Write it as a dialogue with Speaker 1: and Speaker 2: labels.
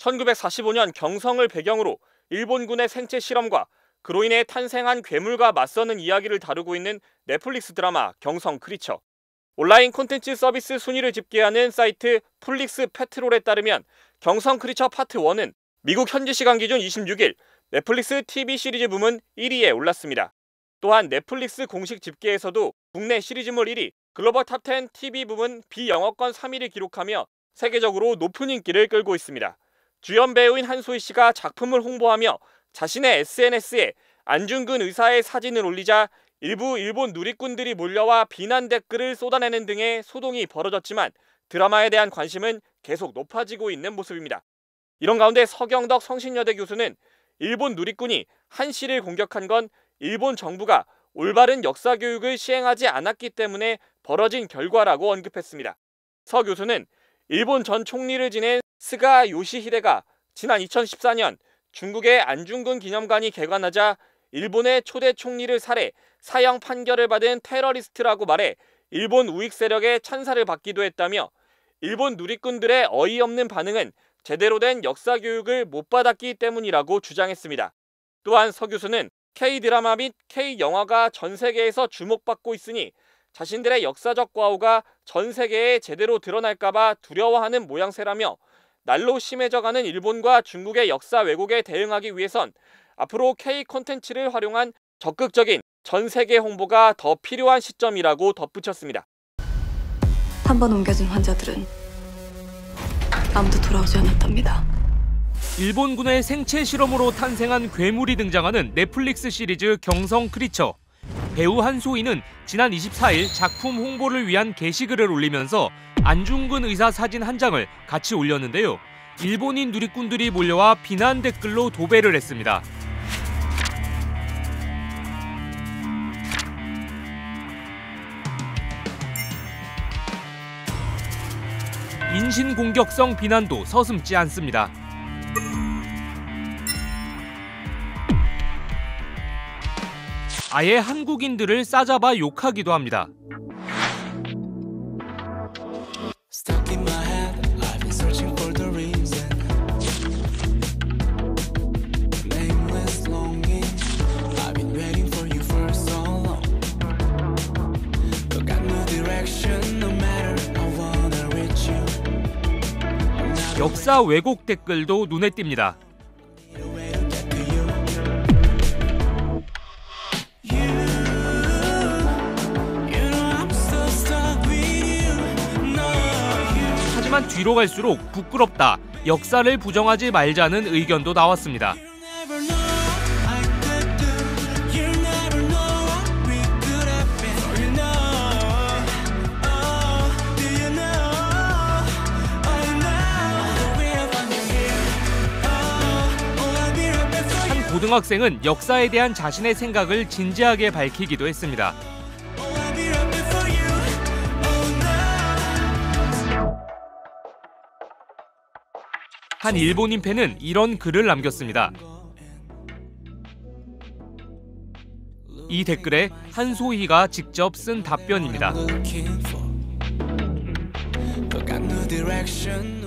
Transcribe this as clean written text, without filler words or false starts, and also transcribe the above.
Speaker 1: 1945년 경성을 배경으로 일본군의 생체 실험과 그로 인해 탄생한 괴물과 맞서는 이야기를 다루고 있는 넷플릭스 드라마 경성 크리처. 온라인 콘텐츠 서비스 순위를 집계하는 사이트 플릭스 페트롤에 따르면 경성 크리처 파트 1은 미국 현지 시간 기준 26일 넷플릭스 TV 시리즈 부문 1위에 올랐습니다. 또한 넷플릭스 공식 집계에서도 국내 시리즈물 1위, 글로벌 탑10 TV 부문 비영어권 3위를 기록하며 세계적으로 높은 인기를 끌고 있습니다. 주연 배우인 한소희 씨가 작품을 홍보하며 자신의 SNS에 안중근 의사의 사진을 올리자 일부 일본 누리꾼들이 몰려와 비난 댓글을 쏟아내는 등의 소동이 벌어졌지만 드라마에 대한 관심은 계속 높아지고 있는 모습입니다. 이런 가운데 서경덕 성신여대 교수는 일본 누리꾼이 한 씨를 공격한 건 일본 정부가 올바른 역사 교육을 시행하지 않았기 때문에 벌어진 결과라고 언급했습니다. 서 교수는 일본 전 총리를 지낸 스가 요시히데가 지난 2014년 중국의 안중근 기념관이 개관하자 일본의 초대 총리를 살해, 사형 판결을 받은 테러리스트라고 말해 일본 우익 세력의 찬사를 받기도 했다며 일본 누리꾼들의 어이없는 반응은 제대로 된 역사 교육을 못 받았기 때문이라고 주장했습니다. 또한 서 교수는 K-드라마 및 K-영화가 전 세계에서 주목받고 있으니 자신들의 역사적 과오가 전 세계에 제대로 드러날까봐 두려워하는 모양새라며 날로 심해져가는 일본과 중국의 역사 왜곡에 대응하기 위해선 앞으로 K 콘텐츠를 활용한 적극적인 전 세계 홍보가 더 필요한 시점이라고 덧붙였습니다.
Speaker 2: 한 번 옮겨진 환자들은 아무도 돌아오지 않았답니다.
Speaker 3: 일본군의 생체 실험으로 탄생한 괴물이 등장하는 넷플릭스 시리즈 경성 크리처. 배우 한소희는 지난 24일 작품 홍보를 위한 게시글을 올리면서 안중근 의사 사진 한 장을 같이 올렸는데요. 일본인 누리꾼들이 몰려와 비난 댓글로 도배를 했습니다. 인신공격성 비난도 서슴지 않습니다. 아예 한국인들을 싸잡아 욕하기도 합니다. 역사 왜곡 댓글도 눈에 띕니다. 하지만 뒤로 갈수록 부끄럽다, 역사를 부정하지 말자는 의견도 나왔습니다. 한 고등학생은 역사에 대한 자신의 생각을 진지하게 밝히기도 했습니다. 한 일본인 팬은 이런 글을 남겼습니다. 이 댓글에 한소희가 직접 쓴 답변입니다.